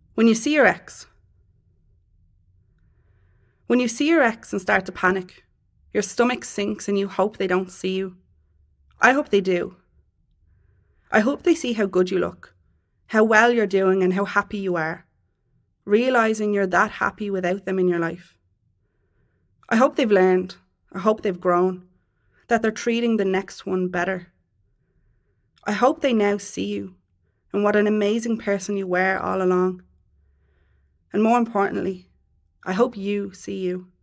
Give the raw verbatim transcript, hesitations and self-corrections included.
When you see your ex, when you see your ex and start to panic, your stomach sinks and you hope they don't see you. I hope they do. I hope they see how good you look, how well you're doing and how happy you are, realising you're that happy without them in your life. I hope they've learned, I hope they've grown, that they're treating the next one better. I hope they now see you and what an amazing person you were all along. And more importantly, I hope you see you.